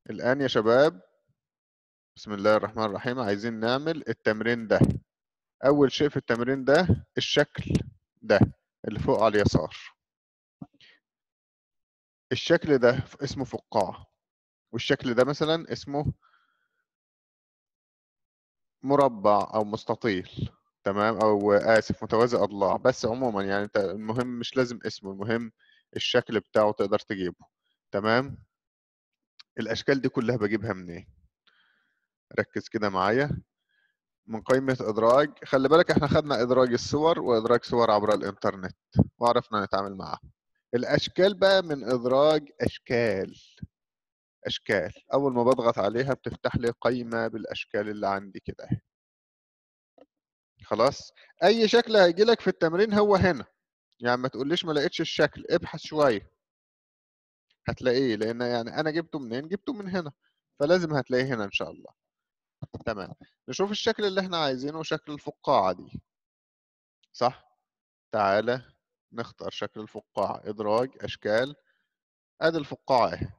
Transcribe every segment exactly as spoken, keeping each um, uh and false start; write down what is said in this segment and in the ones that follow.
الآن يا شباب، بسم الله الرحمن الرحيم، عايزين نعمل التمرين ده. أول شيء في التمرين ده الشكل ده اللي فوق على اليسار. الشكل ده اسمه فقاعة، والشكل ده مثلا اسمه مربع أو مستطيل، تمام، أو آسف متوازي أضلاع. بس عموما يعني انت المهم مش لازم اسمه، المهم الشكل بتاعه تقدر تجيبه. تمام. الأشكال دي كلها بجيبها منين؟ ركز كده معايا. من قائمة إدراج. خلي بالك احنا خدنا إدراج الصور وإدراج صور عبر الإنترنت وعرفنا نتعامل معاها. الأشكال بقى من إدراج أشكال. أشكال أول ما بضغط عليها بتفتح لي قائمة بالأشكال اللي عندي كده اهي. خلاص. أي شكل هيجي لك في التمرين هو هنا، يعني ما تقوليش ما لقيتش الشكل، ابحث شوية هتلاقيه، لأن يعني أنا جبته منين؟ جبته من هنا، فلازم هتلاقيه هنا إن شاء الله. تمام. نشوف الشكل اللي احنا عايزينه، شكل الفقاعة دي، صح؟ تعالى نختار شكل الفقاعة. إدراج أشكال. أدي الفقاعة أهي.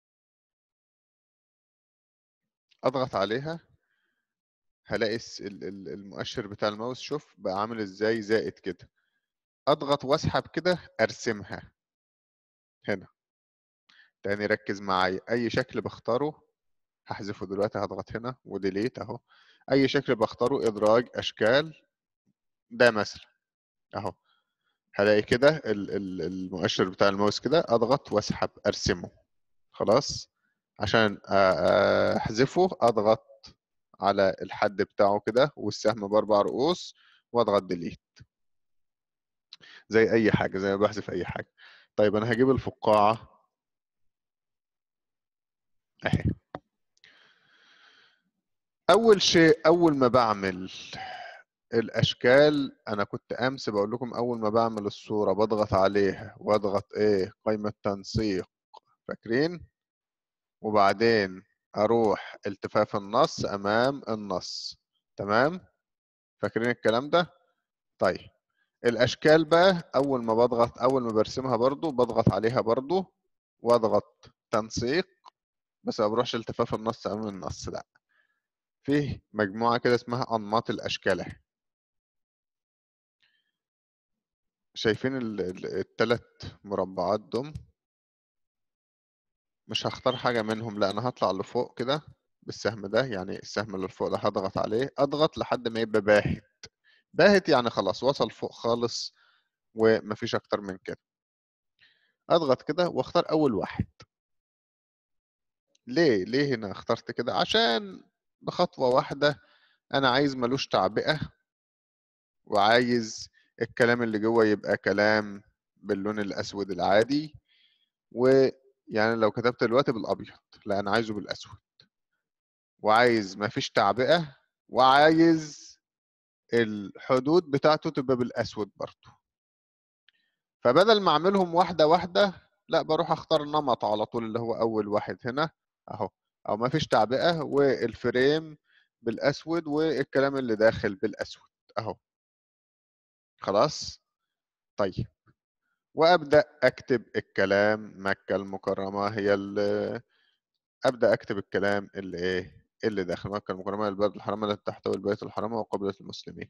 أضغط عليها هلاقي المؤشر بتاع الماوس، شوف بقى عامل إزاي، زائد كده. أضغط وأسحب كده أرسمها هنا. تاني ركز معايا، أي شكل بختاره هحذفه دلوقتي، هضغط هنا وديليت أهو. أي شكل بختاره إدراج أشكال ده مثلا أهو. هلاقي كده المؤشر بتاع الماوس كده، أضغط وأسحب أرسمه. خلاص. عشان احذفه اضغط على الحد بتاعه كده والسهم باربع رؤوس واضغط ديليت، زي اي حاجه، زي ما بحذف اي حاجه. طيب انا هجيب الفقاعه اهي. اول شيء اول ما بعمل الاشكال، انا كنت امس بقول لكم اول ما بعمل الصوره بضغط عليها واضغط ايه؟ قائمه تنسيق، فاكرين؟ وبعدين اروح التفاف النص امام النص. تمام. فاكرين الكلام ده؟ طيب الاشكال بقى اول ما بضغط، اول ما برسمها برضو بضغط عليها برضو واضغط تنسيق، بس ما بروحش التفاف النص امام النص، لا. فيه مجموعة كده اسمها انماط الاشكال اهي. شايفين الثلاث مربعات دول؟ مش هختار حاجة منهم، لا انا هطلع لفوق كده بالسهم ده، يعني السهم اللي فوق ده هضغط عليه، اضغط لحد ما يبقى باهت. باهت يعني خلاص وصل فوق خالص ومفيش اكتر من كده. اضغط كده واختار اول واحد. ليه ليه هنا اخترت كده؟ عشان بخطوة واحدة انا عايز ملوش تعبئة، وعايز الكلام اللي جوه يبقى كلام باللون الاسود العادي. ويعني لو كتبت دلوقتي بالابيض، لا انا عايزه بالاسود، وعايز مفيش تعبئة، وعايز الحدود بتاعته تبقى بالاسود برضه. فبدل ما اعملهم واحدة واحدة، لا بروح اختار نمط على طول اللي هو اول واحد هنا اهو، او ما فيش تعبئة والفريم بالاسود والكلام اللي داخل بالاسود اهو. خلاص. طيب وابدا اكتب الكلام. مكة المكرمة هي اللي ابدا اكتب الكلام اللي ايه اللي داخل مكة المكرمة، البلد الحرام التي تحتوي البيت الحرام وقبلة المسلمين.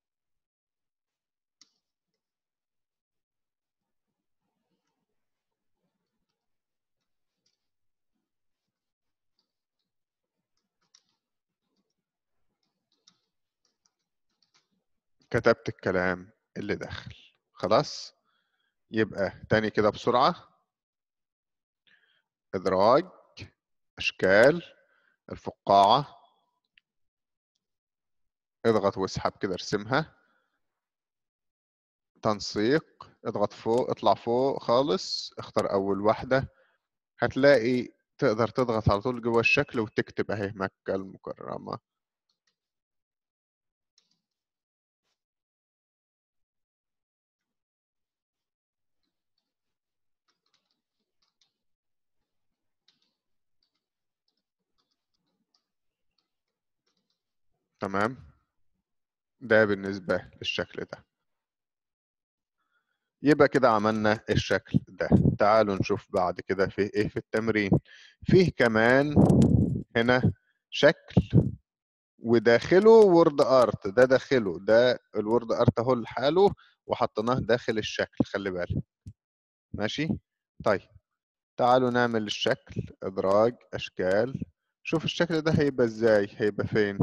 كتبت الكلام اللي داخل. خلاص. يبقى تاني كده بسرعة. إدراج أشكال الفقاعة. اضغط واسحب كده ارسمها. تنسيق. اضغط فوق، اطلع فوق خالص، اختار أول واحدة. هتلاقي تقدر تضغط على طول جوه الشكل وتكتب اهي مكة المكرمة. تمام. ده بالنسبة للشكل ده. يبقى كده عملنا الشكل ده. تعالوا نشوف بعد كده فيه ايه في التمرين. فيه كمان هنا شكل وداخله وورد ارت. ده داخله، ده الوورد ارت اهو لحاله وحطيناه داخل الشكل، خلي بالك. ماشي. طيب تعالوا نعمل الشكل. ادراج اشكال. شوف الشكل ده هيبقى ازاي، هيبقى فين.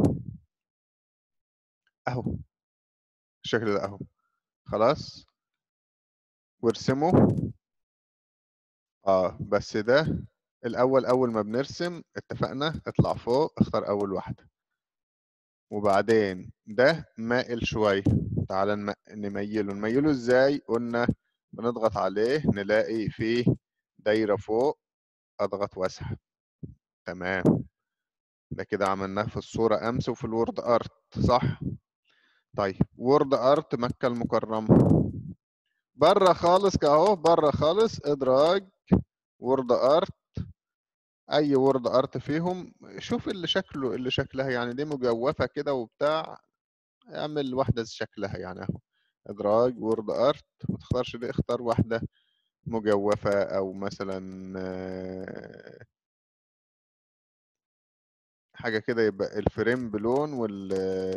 اهو الشكل ده اهو. خلاص وارسمه. اه بس ده الاول، اول ما بنرسم اتفقنا اطلع فوق اختار اول واحدة، وبعدين ده مائل شوية. تعال نم- نميله. نميله ازاي؟ قلنا بنضغط عليه نلاقي فيه دايرة فوق، اضغط واسحب. تمام. ده كده عملناه في الصورة امس وفي الوورد ارت، صح؟ طيب وورد ارت مكة المكرمة بره خالص كاهو، بره خالص ادراج وورد ارت. اي وورد ارت فيهم شوف اللي شكله، اللي شكلها يعني دي مجوفة كده وبتاع، اعمل واحدة شكلها يعني اهو. ادراج وورد ارت، ما تختارش دي، اختار واحدة مجوفة او مثلا آه، حاجة كده يبقى الفريم بلون وال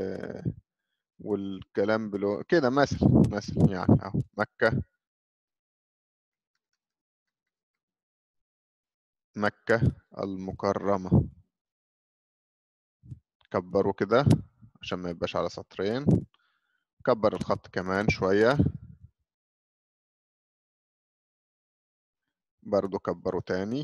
والكلام بلون كده مثلا، مثلا يعني اهو مكة. مكة المكرمة. كبره كده عشان ما يبقاش على سطرين. كبر الخط كمان شوية. برضو كبره تاني.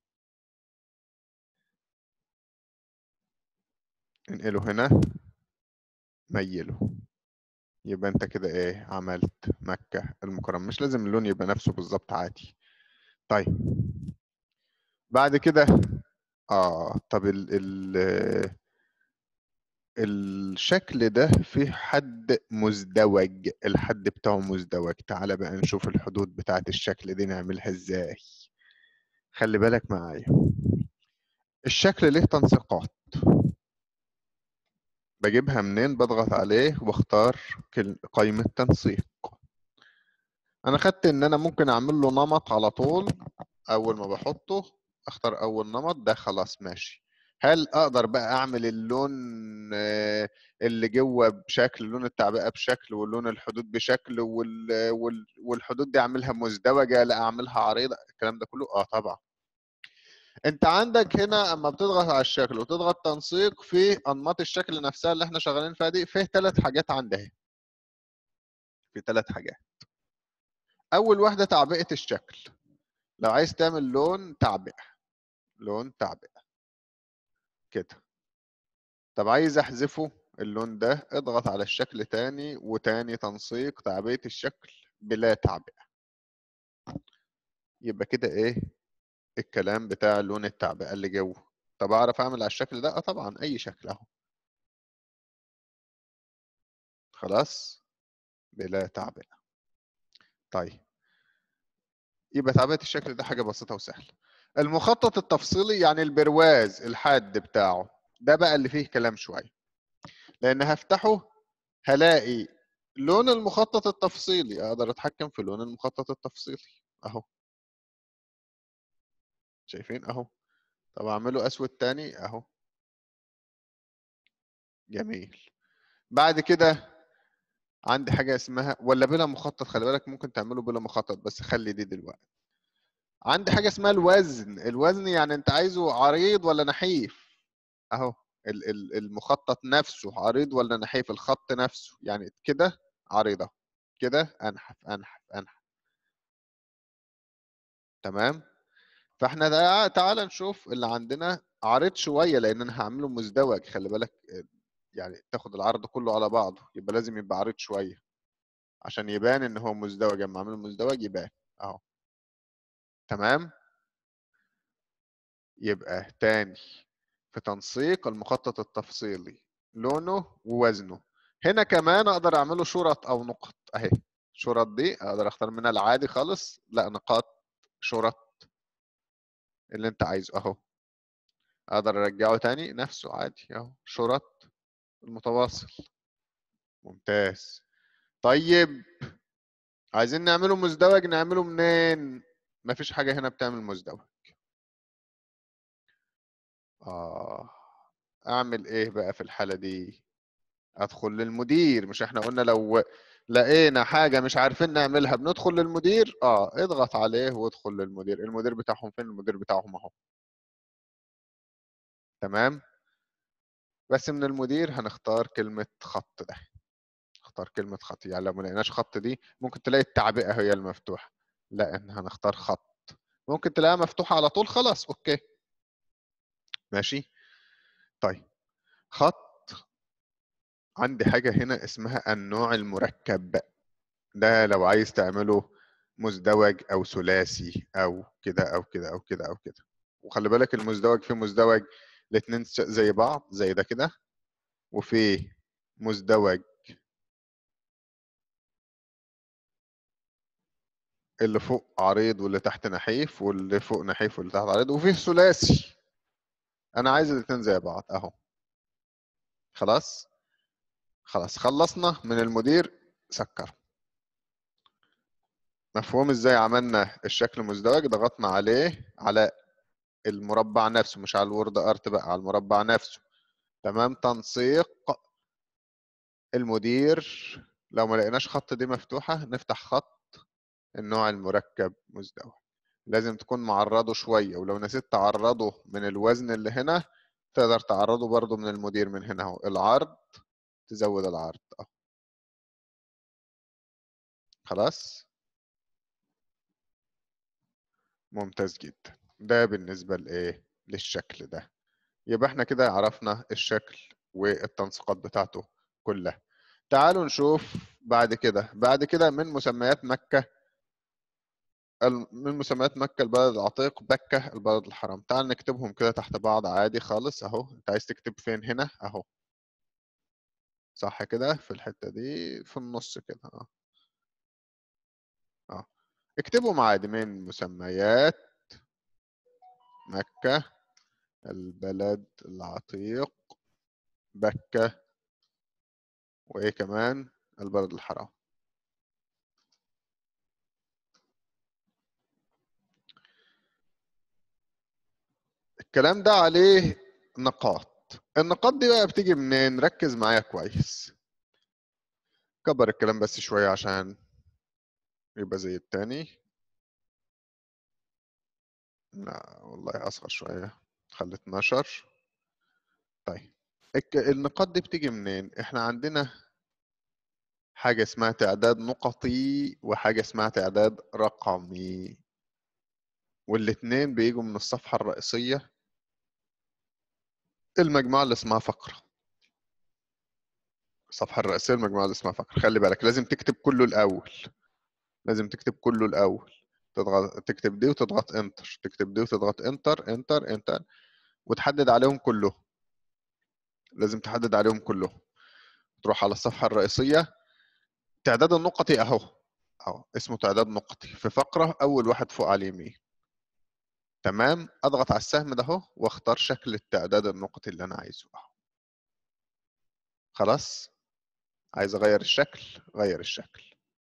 انقله هنا. ميله. يبقى انت كده ايه عملت مكة المكرمة. مش لازم اللون يبقى نفسه بالظبط، عادي. طيب بعد كده اه طب ال ال الشكل ده فيه حد مزدوج، الحد بتاعه مزدوج. تعالى بقى نشوف الحدود بتاعت الشكل دي نعملها ازاي. خلي بالك معايا. الشكل ليه تنسيقات. بجيبها منين؟ بضغط عليه واختار كل- قائمة تنسيق. انا خدت ان انا ممكن اعمل له نمط على طول. اول ما بحطه اختار اول نمط ده، خلاص ماشي. هل اقدر بقى اعمل اللون آه، اللي جوه بشكل، لون التعبئة بشكل، واللون الحدود بشكل، وال... وال... والحدود دي اعملها مزدوجة لا اعملها عريضة، الكلام ده كله؟ اه طبعا. انت عندك هنا اما بتضغط على الشكل وتضغط تنسيق في انماط الشكل نفسها اللي احنا شغالين فيها دي، فيه ثلاث حاجات عندها. في ثلاث حاجات. اول واحدة تعبئة الشكل. لو عايز تعمل لون تعبئة، لون تعبئة كده. طب عايز احذفه اللون ده، اضغط على الشكل تاني وتاني تنسيق تعبئة الشكل بلا تعبئة. يبقى كده ايه الكلام بتاع لون التعبئة اللي جوه. طب اعرف اعمل على الشكل ده؟ اه طبعا اي شكل اهو. خلاص بلا تعبئة. طيب يبقى تعبئة الشكل ده حاجة بسيطة وسهلة. المخطط التفصيلي يعني البرواز الحاد بتاعه، ده بقى اللي فيه كلام شوية. لان هفتحه هلاقي لون المخطط التفصيلي، اقدر اتحكم في لون المخطط التفصيلي اهو. شايفين اهو. طب اعمله اسود تاني اهو. جميل. بعد كده عندي حاجة اسمها ولا بلا مخطط، خلي بالك ممكن تعمله بلا مخطط بس خلي دي دلوقتي. عندي حاجة اسمها الوزن. الوزن يعني انت عايزه عريض ولا نحيف اهو. ال- ال- المخطط نفسه عريض ولا نحيف، الخط نفسه يعني كده عريضة، كده انحف انحف انحف. تمام. فاحنا ده تعال نشوف اللي عندنا عريض شوية لان انا هعمله مزدوج، خلي بالك. يعني تاخد العرض كله على بعضه يبقى لازم يبقى عريض شوية عشان يبان ان هو مزدوج. اما اعمله مزدوج يبان اهو. تمام. يبقى تاني في تنسيق المخطط التفصيلي لونه ووزنه. هنا كمان اقدر اعمله شرط او نقط اهي. شرط دي اقدر اختار منها العادي خالص، لا نقاط، شرط، اللي انت عايزه اهو. اقدر ارجعه تاني نفسه عادي اهو، شرط المتواصل. ممتاز. طيب عايزين نعمله مزدوج، نعمله منين؟ مفيش حاجة هنا بتعمل مزدوج. اه اعمل ايه بقى في الحالة دي؟ ادخل للمدير. مش احنا قلنا لو لقينا حاجة مش عارفين نعملها بندخل للمدير؟ اه اضغط عليه وادخل للمدير. المدير بتاعهم فين؟ المدير بتاعهم اهو. تمام. بس من المدير هنختار كلمة خط ده. اختار كلمة خط. يعني لو ما لقيناش خط دي ممكن تلاقي التعبئة هي المفتوحة. لا احنا هنختار خط. ممكن تلاقيها مفتوحة على طول، خلاص اوكي ماشي. طيب خط. عندي حاجة هنا اسمها النوع المركب. ده لو عايز تعمله مزدوج او ثلاثي او كده او كده او كده او كده. وخلي بالك المزدوج فيه مزدوج الاتنين زي بعض زي ده كده، وفي مزدوج اللي فوق عريض واللي تحت نحيف، واللي فوق نحيف واللي تحت عريض، وفيه ثلاثي. انا عايز الاتنين زي بعض اهو. خلاص. خلاص خلصنا من المدير. سكر. مفهوم ازاي عملنا الشكل مزدوج؟ ضغطنا عليه على المربع نفسه، مش على الوورد ارت بقى، على المربع نفسه. تمام. تنسيق المدير. لو ما لقيناش خط دي مفتوحة نفتح خط النوع المركب مزدوج. لازم تكون معرضه شوية، ولو نسيت تعرضه من الوزن اللي هنا تقدر تعرضه برضو من المدير من هنا اهو. العرض تزود العرض اهو. خلاص. ممتاز جدا. ده بالنسبة لايه؟ للشكل ده. يبقى احنا كده عرفنا الشكل والتنسيقات بتاعته كلها. تعالوا نشوف بعد كده. بعد كده من مسميات مكة، من مسميات مكة البلد العتيق، بكة البلد الحرام. تعال نكتبهم كده تحت بعض عادي خالص اهو. انت عايز تكتب فين؟ هنا اهو. صح كده، في الحتة دي في النص كده اه. اه اكتبهم عادي. من مسميات مكة البلد العتيق، بكة، وايه كمان؟ البلد الحرام. الكلام ده عليه نقاط. النقاط دي بقى بتيجي منين؟ ركز معايا كويس. كبر الكلام بس شوية عشان يبقى زي التاني. لا والله أصغر شوية. خلي اتناشر. طيب الك- النقاط دي بتيجي منين؟ احنا عندنا حاجة اسمها تعداد نقطي وحاجة اسمها تعداد رقمي، والاتنين بيجوا من الصفحة الرئيسية المجموعة اللي اسمها فقرة. الصفحة الرئيسية المجموعة اللي اسمها فقرة. خلي بالك لازم تكتب كله الأول. لازم تكتب كله الأول. تضغط تكتب دي وتضغط انتر، تكتب دي وتضغط انتر انتر انتر، وتحدد عليهم كلهم. لازم تحدد عليهم كلهم. تروح على الصفحة الرئيسية. تعداد النقطي اهو. اهو اسمه تعداد نقطي في فقرة اول واحد فوق على اليمين. تمام. اضغط على السهم ده اهو واختار شكل التعداد النقطي اللي انا عايزه اهو. خلاص. عايز اغير الشكل، غير الشكل.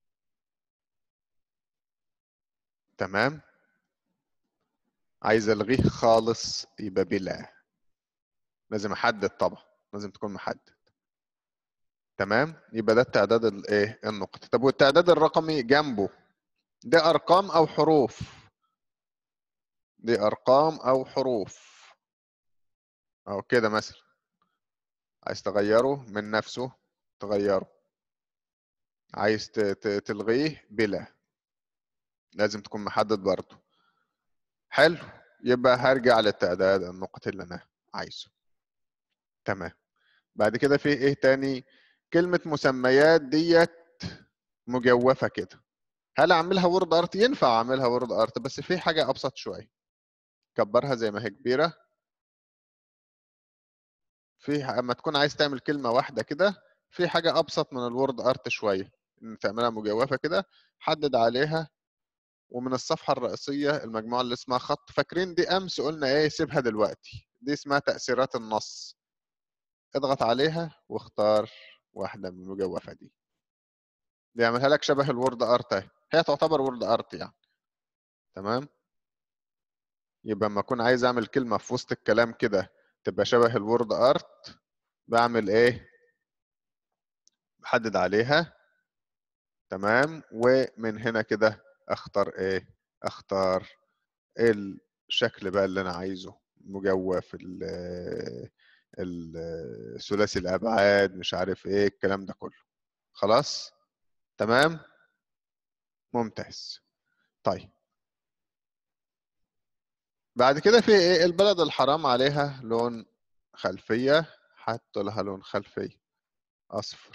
تمام. عايز الغيه خالص يبقى بلا. لازم احدد طبعا. لازم تكون محدد. تمام. يبقى ده التعداد الايه النقطي. طب والتعداد الرقمي جنبه؟ ده ارقام او حروف. دي ارقام او حروف. او كده مثلا. عايز تغيره من نفسه تغيره. عايز ت- ت- تلغيه بلا. لازم تكون محدد برضه. حلو. يبقى هرجع للتعداد النقطي اللي انا عايزه. تمام. بعد كده في ايه تاني؟ كلمة مسميات ديت مجوفة كده. هل اعملها وورد ارت؟ ينفع اعملها وورد ارت، بس في حاجة ابسط شوية. كبرها زي ما هي كبيرة. في اما تكون عايز تعمل كلمة واحدة كده، في حاجة ابسط من الوورد ارت شوية. ان تعملها مجوفة كده. حدد عليها. ومن الصفحة الرئيسية المجموعة اللي اسمها خط. فاكرين دي امس قلنا ايه؟ سيبها دلوقتي. دي اسمها تأثيرات النص. اضغط عليها واختار واحدة من المجوفة دي. بيعملها لك شبه الوورد ارت اهي، هي تعتبر وورد ارت يعني. تمام. يبقى لما اكون عايز اعمل كلمه في وسط الكلام كده تبقى شبه الوورد ارت، بعمل ايه؟ بحدد عليها. تمام. ومن هنا كده اختار ايه؟ اختار الشكل بقى اللي انا عايزه، مجوف، الثلاثي الابعاد، مش عارف ايه الكلام ده كله. خلاص. تمام. ممتاز. طيب بعد كده في ايه؟ البلد الحرام عليها لون خلفية، حط لها لون خلفية اصفر.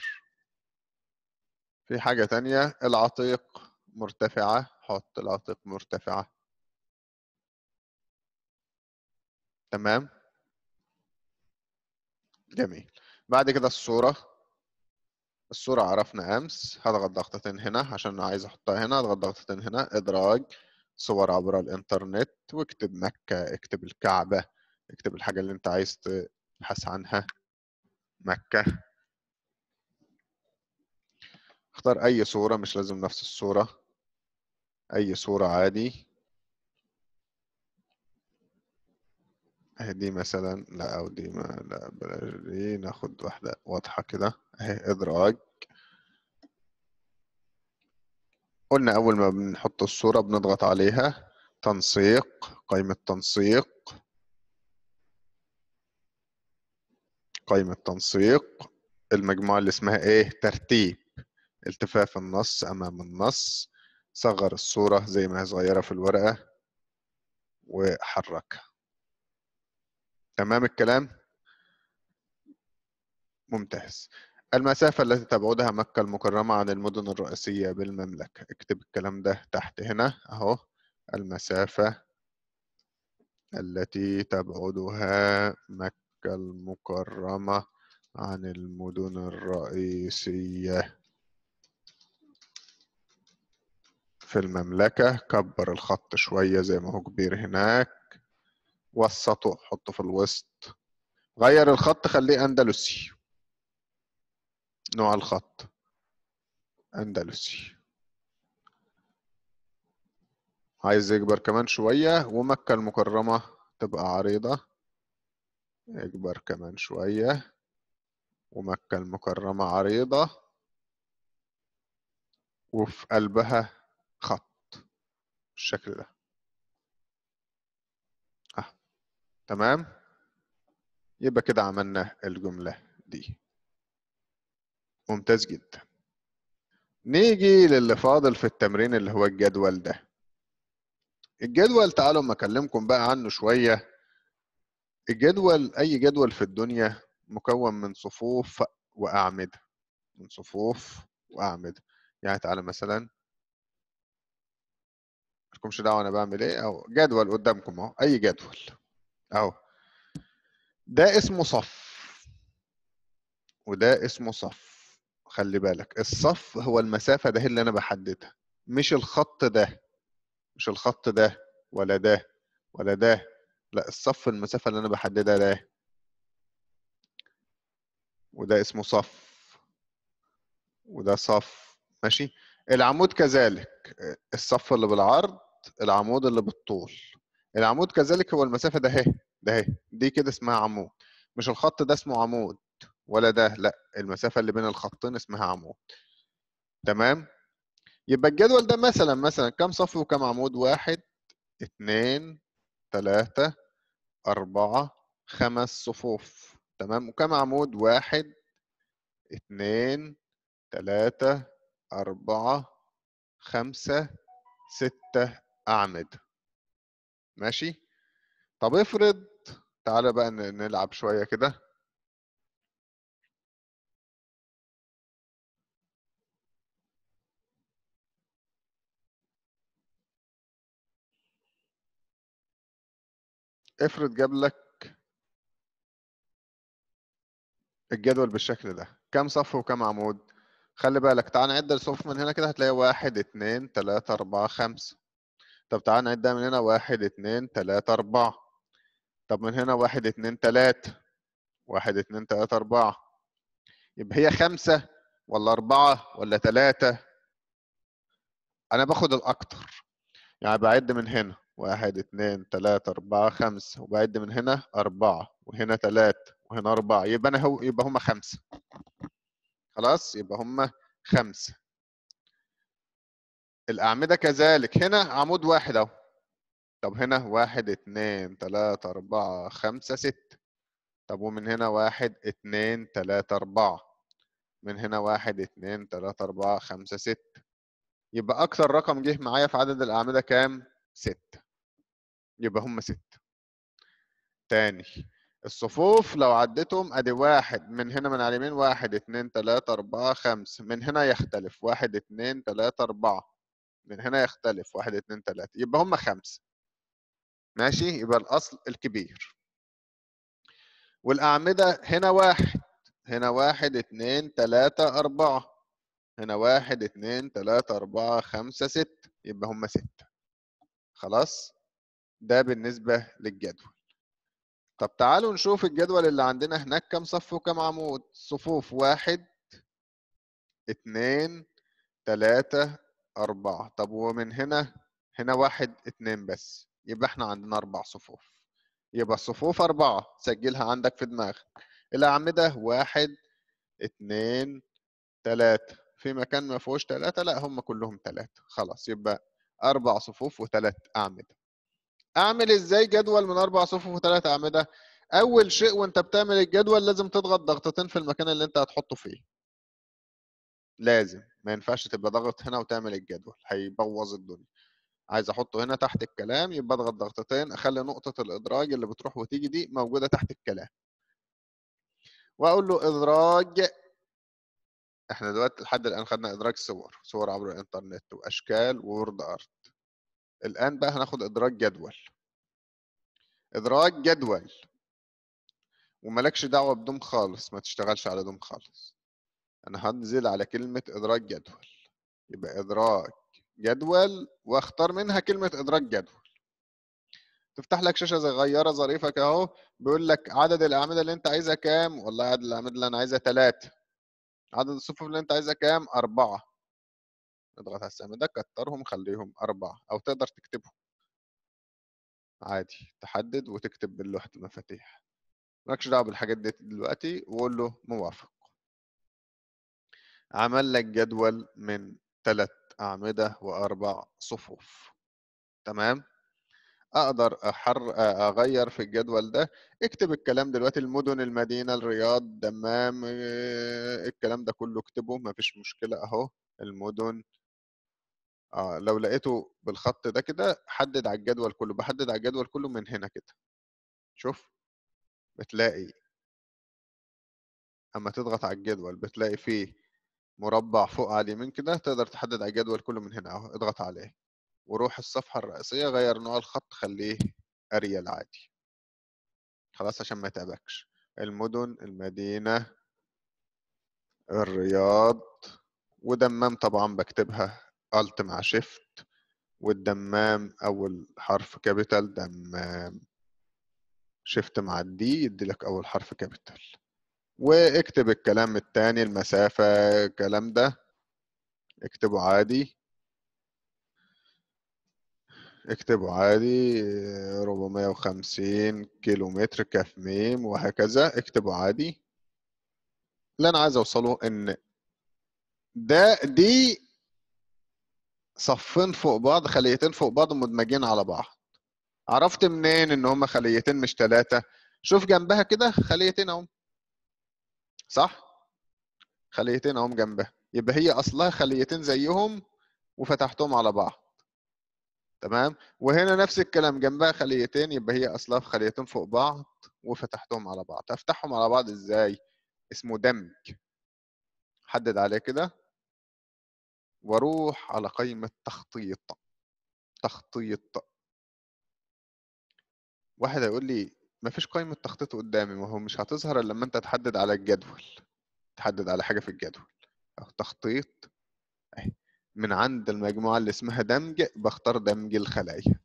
في حاجة تانية، العتيق مرتفعة، حط العتيق مرتفعة. تمام. جميل. بعد كده الصورة. الصورة عرفنا أمس، هضغط ضغطتين هنا عشان عايز أحطها هنا، هضغط ضغطتين هنا، إدراج صور عبر الإنترنت، واكتب مكة، اكتب الكعبة، اكتب الحاجة اللي أنت عايز تبحث عنها، مكة. اختار أي صورة، مش لازم نفس الصورة، أي صورة عادي. اهي دي مثلا، لا أو دي، ما لا بلاش دي، ناخد واحدة واضحة كده اهي، إدراج. قلنا أول ما بنحط الصورة بنضغط عليها، تنسيق، قائمة تنسيق، قائمة تنسيق، المجموعة اللي اسمها ايه؟ ترتيب، التفاف النص أمام النص، صغر الصورة زي ما هي صغيرة في الورقة وحركها. تمام الكلام؟ ممتاز. المسافة التي تبعدها مكة المكرمة عن المدن الرئيسية بالمملكة، اكتب الكلام ده تحت هنا اهو، المسافة التي تبعدها مكة المكرمة عن المدن الرئيسية في المملكة. كبر الخط شوية زي ما هو كبير هناك، وسطه، حطه في الوسط، غير الخط خليه أندلسي، نوع الخط أندلسي. عايز يكبر كمان شوية، ومكة المكرمة تبقى عريضة، يكبر كمان شوية، ومكة المكرمة عريضة، وفي قلبها خط بالشكل ده. أه. تمام. يبقى كده عملنا الجملة دي. ممتاز جدا. نيجي للي فاضل في التمرين اللي هو الجدول ده. الجدول تعالوا ما اكلمكم بقى عنه شوية. الجدول، اي جدول في الدنيا مكون من صفوف واعمدة، من صفوف واعمدة. يعني تعالى مثلا، مالكمش دعوة انا بعمل ايه، او جدول قدامكم اهو، اي جدول اهو، ده اسمه صف وده اسمه صف. خلي بالك، الصف هو المسافة ده اللي انا بحددها، مش الخط ده، مش الخط ده ولا ده ولا ده، لا، الصف المسافة اللي انا بحددها ده، وده اسمه صف، وده صف. ماشي. العمود كذلك، الصف اللي بالعرض، العمود اللي بالطول. العمود كذلك هو المسافة ده اهي، ده اهي، دي كده اسمها عمود، مش الخط ده اسمه عمود ولا ده، لا، المسافة اللي بين الخطين اسمها عمود. تمام. يبقى الجدول ده مثلا مثلا كم صف وكم عمود؟ واحد، اتنين، تلاتة، أربعة، خمس صفوف. تمام. وكم عمود؟ واحد، اتنين، تلاتة، أربعة، خمسة، ستة أعمدة. ماشي. طب افرض، تعالى بقى نلعب شوية كده. افرض جاب لك الجدول بالشكل ده، كم صف وكم عمود؟ خلي بالك، تعال نعد الصفوف من هنا كده، هتلاقي واحد، اتنين، تلاتة، أربعة، خمسة. طب تعال نعدها من هنا، واحد، اتنين، تلاتة، أربعة. طب من هنا، واحد، اتنين، تلاتة، واحد، اتنين، تلاتة، أربعة. يبقى هي خمسة ولا أربعة ولا تلاتة؟ انا باخد الاكتر، يعني بعد من هنا واحد اتنين تلاتة أربعة خمسة، وبعد من هنا أربعة وهنا تلاتة وهنا أربعة، يبقى أنا هو يبقى هما خمسة. خلاص يبقى هما خمسة. الأعمدة كذلك، هنا عمود واحد أهو. طب هنا واحد اتنين تلاتة أربعة خمسة ستة. طب ومن هنا واحد اتنين تلاتة أربعة. من هنا واحد اتنين تلاتة أربعة خمسة ستة. يبقى أكتر رقم جه معايا في عدد الأعمدة كام؟ ستة. يبقى هم ستة. تاني، الصفوف لو عديتهم ادي واحد من هنا من على اليمين واحد اتنين تلاتة أربعة خمسة، من هنا يختلف واحد اتنين تلاتة أربعة، من هنا يختلف واحد اتنين تلاتة، يبقى هم خمسة. ماشي، يبقى الأصل الكبير. والأعمدة هنا واحد، هنا واحد اتنين تلاتة أربعة، هنا واحد اتنين تلاتة أربعة خمسة ستة، يبقى هم ستة. خلاص، ده بالنسبة للجدول. طب تعالوا نشوف الجدول اللي عندنا هناك كم صف وكم عمود. صفوف واحد اتنين تلاتة أربعة. طب ومن هنا، هنا واحد اتنين بس، يبقى احنا عندنا أربع صفوف. يبقى الصفوف أربعة، سجلها عندك في دماغك. الأعمدة واحد اتنين تلاتة، في مكان ما فيهوش تلاتة؟ لا، هم كلهم تلاتة. خلاص، يبقى أربع صفوف وثلاث أعمدة. أعمل إزاي جدول من أربع صفوف وثلاث أعمدة؟ أول شيء وأنت بتعمل الجدول لازم تضغط ضغطتين في المكان اللي أنت هتحطه فيه. لازم، ما ينفعش تبقى ضغط هنا وتعمل الجدول، هيبوظ الدنيا. عايز احطه هنا تحت الكلام، يبقى اضغط ضغطتين، اخلي نقطة الادراج اللي بتروح وتيجي دي موجودة تحت الكلام، واقول له ادراج. احنا دلوقتي لحد الان خدنا ادراج صور، صور عبر الانترنت واشكال وورد ارت. الان بقى هناخد ادراج جدول. ادراج جدول، وملكش دعوة بدوم خالص، ما تشتغلش على دوم خالص. انا هنزل على كلمة ادراج جدول، يبقى ادراج جدول، واختار منها كلمة ادراج جدول. تفتح لك شاشه صغيره ظريفه كده اهو، بيقول لك عدد الاعمده اللي انت عايزها كام. والله عدد الاعمده اللي انا عايزها ثلاثة. عدد الصفوف اللي انت عايزها كام؟ أربعة. اضغط على السهم ده، كترهم خليهم أربعة، أو تقدر تكتبهم عادي، تحدد وتكتب باللوحة المفاتيح. مالكش دعوة بالحاجات دي دلوقتي، وقول له موافق. عمل لك جدول من ثلاث أعمدة وأربع صفوف. تمام. اقدر أحر اغير في الجدول ده. اكتب الكلام دلوقتي، المدن، المدينه، الرياض، دمام، آه، الكلام ده كله اكتبه، مفيش مشكله اهو. المدن. اه لو لقيته بالخط ده كده، حدد على الجدول كله. بحدد على الجدول كله من هنا كده. شوف، بتلاقي اما تضغط على الجدول بتلاقي فيه مربع فوق على اليمين كده، تقدر تحدد على الجدول كله من هنا اهو. اضغط عليه وروح الصفحه الرئيسيه، غير نوع الخط، خليه اريال عادي. خلاص عشان ما يتعبكش. المدن، المدينة، الرياض، ودمام طبعا بكتبها الت مع شيفت، والدمام اول حرف كابيتال دمام، شيفت مع الدي يدي لك اول حرف كابيتال. واكتب الكلام التاني، المسافة، الكلام ده اكتبه عادي. اكتبه عادي، أربعمية وخمسين كيلو متر كاف ميم، وهكذا اكتبه عادي. اللي انا عايز اوصله ان ده دي صفين فوق بعض، خليتين فوق بعض مدمجين على بعض. عرفت منين ان هما خليتين مش ثلاثة؟ شوف جنبها كده خليتين اهم، صح؟ خليتين اهم جنبها، يبقى هي اصلها خليتين زيهم وفتحتهم على بعض. تمام. وهنا نفس الكلام، جنبها خليتين، يبقى هي اصلها في خليتين فوق بعض وفتحتهم على بعض. افتحهم على بعض ازاي؟ اسمه دمج. حدد عليه كده واروح على قائمة تخطيط. تخطيط. واحد هيقول لي مفيش قائمة تخطيط قدامي. ما هو مش هتظهر الا لما انت تحدد على الجدول، تحدد على حاجة في الجدول. اهو تخطيط اهي، من عند المجموعة اللي اسمها دمج بختار دمج الخلايا.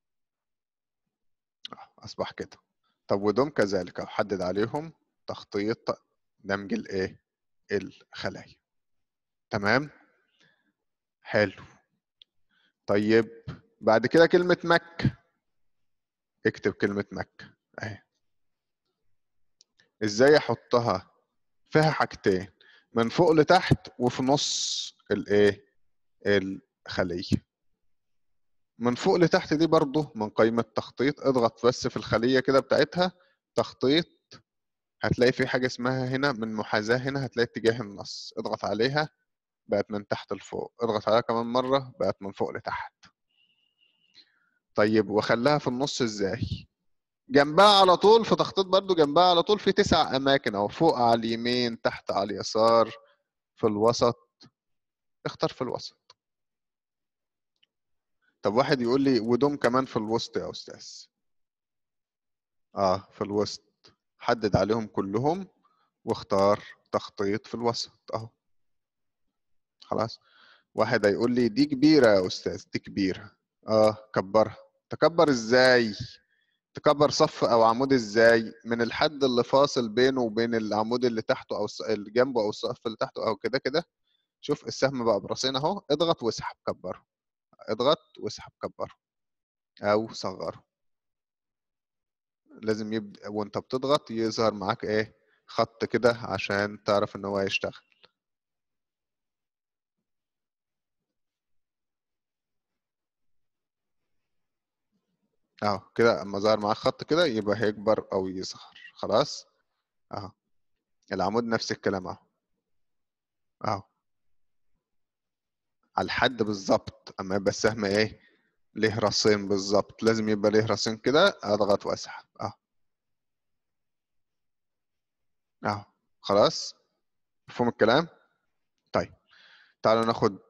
اصبح كده. طب ودوم كذلك، احدد عليهم تخطيط دمج الايه؟ الخلايا. تمام. حلو. طيب بعد كده كلمة مك، اكتب كلمة مك اهي. ازاي احطها؟ فيها حاجتين، من فوق لتحت وفي نص الايه الخلية. من فوق لتحت دي برضو من قائمة تخطيط، اضغط بس في الخلية كده بتاعتها تخطيط، هتلاقي في حاجة اسمها هنا من محاذاة، هنا هتلاقي اتجاه النص، اضغط عليها بقت من تحت لفوق، اضغط عليها كمان مرة بقت من فوق لتحت. طيب وخلاها في النص ازاي؟ جنبها على طول في تخطيط برضو، جنبها على طول في تسع اماكن اهو، فوق على اليمين، تحت على اليسار، في الوسط، اختار في الوسط. طب واحد يقول لي ودوم كمان في الوسط يا استاذ؟ اه في الوسط، حدد عليهم كلهم واختار تخطيط في الوسط اهو. خلاص. واحد هيقول لي دي كبيرة يا استاذ، دي كبيرة، اه كبرها. تكبر ازاي؟ تكبر صف او عمود ازاي؟ من الحد اللي فاصل بينه وبين العمود اللي تحته او الص- اللي جنبه او الصف اللي تحته او كده كده. شوف السهم بقى براسين اهو، اضغط واسحب كبره، اضغط واسحب كبره او صغره. لازم يبدأ وانت بتضغط يظهر معاك ايه، خط كده عشان تعرف ان هو هيشتغل. اهو كده اما ظهر معاك خط كده يبقى هيكبر او يصغر. خلاص اهو. العمود نفس الكلام اهو، اهو على الحد بالظبط. اما يبقى السهم ايه، ليه راسين بالظبط، لازم يبقى ليه راسين كده، اضغط واسحب اهو. اهو خلاص. مفهوم الكلام؟ طيب تعالوا ناخد